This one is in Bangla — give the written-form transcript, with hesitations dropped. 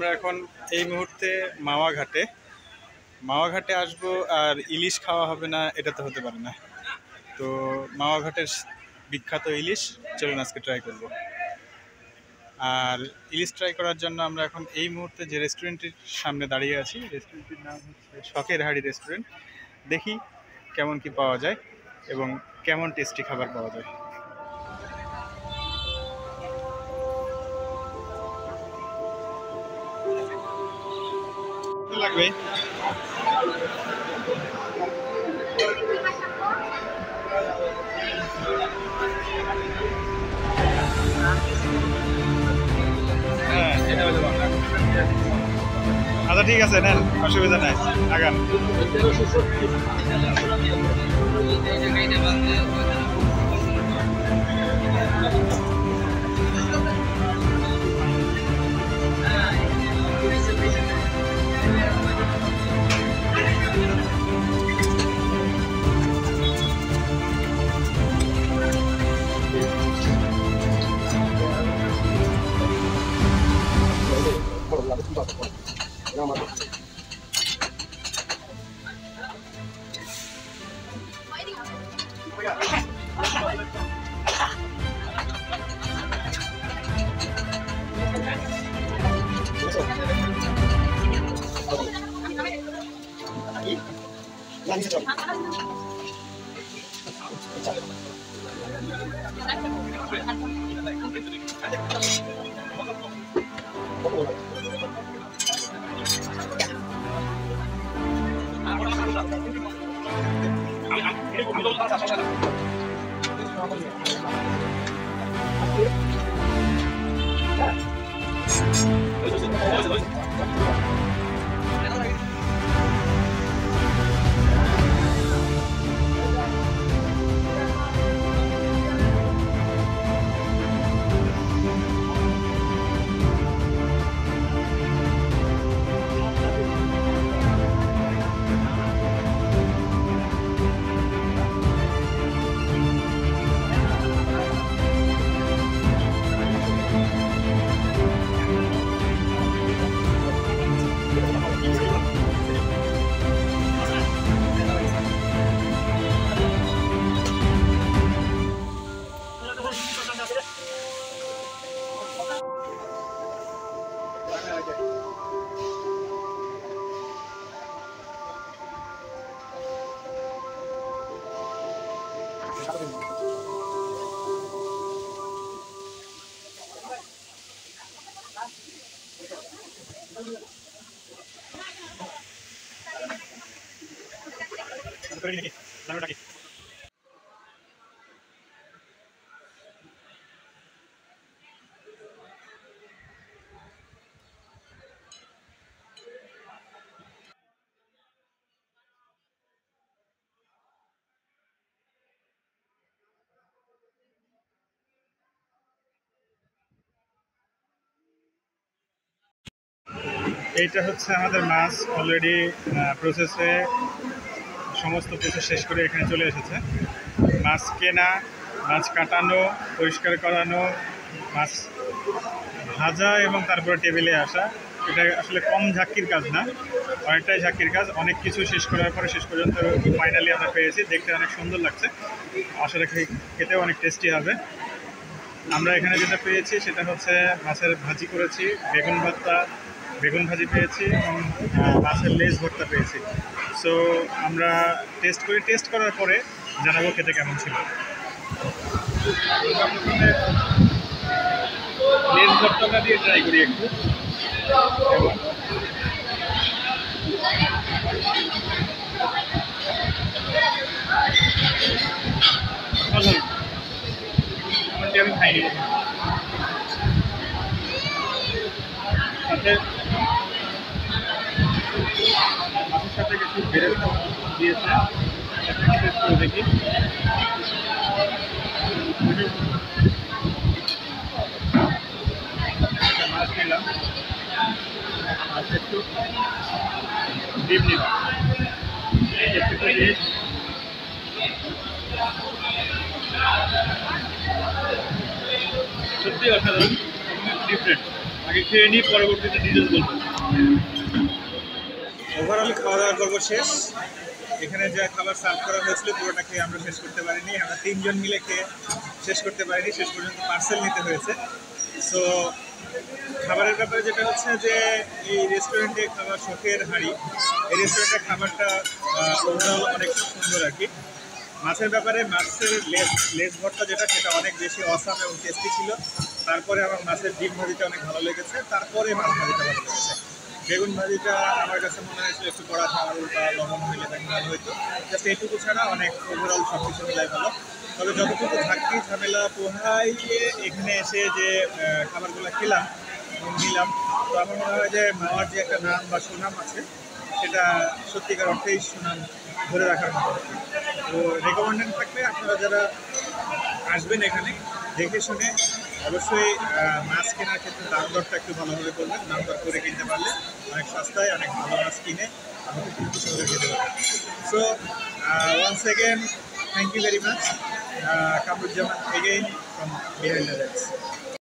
আমরা এখন এই মুহূর্তে মাওয়া ঘাটে আসবো আর ইলিশ খাওয়া হবে না, এটা তো হতে পারে না। তো মাওয়া ঘাটের বিখ্যাত ইলিশ চলুন আজকে ট্রাই করব। আর ইলিশ ট্রাই করার জন্য আমরা এখন এই মুহূর্তে যে রেস্টুরেন্টের সামনে দাঁড়িয়ে আছি, রেস্টুরেন্টের নাম হচ্ছে শখের হাড়ি রেস্টুরেন্ট। দেখি কেমন কি পাওয়া যায় এবং কেমন টেস্টি খাবার পাওয়া যায়। লাগবে হ্যাঁ, এটা হলো বাংলা। আচ্ছা ঠিক আছে, নেন, অসুবিধা নাই, আগান। এইটা হচ্ছে আমাদের মাছ, অলরেডি সমস্ত প্রসেস শেষ করে এখানে চলে এসেছে। মাছ কেনা, মাছ কাটানো, পরিষ্কার করানো, মাছ ভাজা এবং তারপরে টেবিলে আসা। এটা আসলে কম ঝাঁকির কাজ না, অনেকটাই ঝাঁকির কাজ। অনেক কিছু শেষ করার পরে শেষ পর্যন্ত ফাইনালি আমরা পেয়েছি। দেখতে অনেক সুন্দর লাগছে, আসলে খেতেও অনেক টেস্টি হবে। আমরা এখানে যেটা পেয়েছি সেটা হচ্ছে মাছের ভাজি করেছি, বেগুন ভাজি পেয়েছি এবং মাছের লেজ ভর্তা পেয়েছি। সো আমরা টেস্ট করার পরে জানাবো খেতে কেমন ছিল। লেজ ভর্তাটা দিয়ে ট্রাই করি একটু। আমি খাইনি, সাথে মাছের সাথে কিছু বেরেস্তা দিয়েছে, দেখি। মাছ নিলাম, মাছ একটু ডিপ নিলাম, সত্যি অসাধারণ, ডিফারেন্ট। আগে খেয়ে নিই, পরবর্তীতে ডিটেলস বলবো। ওভারঅল খাওয়া দাওয়ার পর্ব শেষ। এখানে যা খাবার সার্ভ করা হয়েছিল পুরোটা খেয়ে আমরা শেষ করতে পারিনি, আমরা 3 জন মিলে খেয়ে শেষ করতে পারিনি, শেষ পর্যন্ত পার্সেল নিতে হয়েছে। সো খাবারের ব্যাপারে যেটা হচ্ছে যে এই রেস্টুরেন্টে খাবার শখের হাঁড়ি, এই রেস্টুরেন্টের খাবারটা ওভারঅল অনেক সুন্দর আর কি। মাছের ব্যাপারে মাছের লেজ ভর্তা যেটা, সেটা অনেক বেশি অসাম এবং টেস্টি ছিল। তারপরে আমার মাছের ডিম ভাজিটা অনেক ভালো লেগেছে, তারপরে মাছ ভাজিটা ভালো লেগেছে। বেগুন ভাজিটা আমার কাছে মনে হয়েছিল একটু কড়া ঝাল বা লবণ হইলে বেগুন ভালো হইতো। জাস্ট এইটুকু ছাড়া অনেক ওভারঅল সব কিছু মিলাই ভালো। তবে যতটুকু ঝাঁকি ঝামেলা পোহাইয়ে এখানে এসে যে খাবারগুলো খেলাম এবং নিলাম, তো আমার মনে হয় যে মাওয়ার যে একটা নাম বা সুনাম আছে, সেটা সত্যিকার অর্থেই সুনাম ধরে রাখার মতো। তো রেকমেন্ডেড থাকবে আপনারা যারা আসবেন এখানে দেখে শুনে অবশ্যই মাছ কেনার ক্ষেত্রে দাম দরটা একটু ভালোভাবে করবেন। দাম দর করে কিনতে পারলে অনেক সস্তায় অনেক ভালো মাছ কিনে আমাকে কিন্তু সহজে খেতে পারবেন। So once again thank you very much, Kamruzzaman again from behind the raids.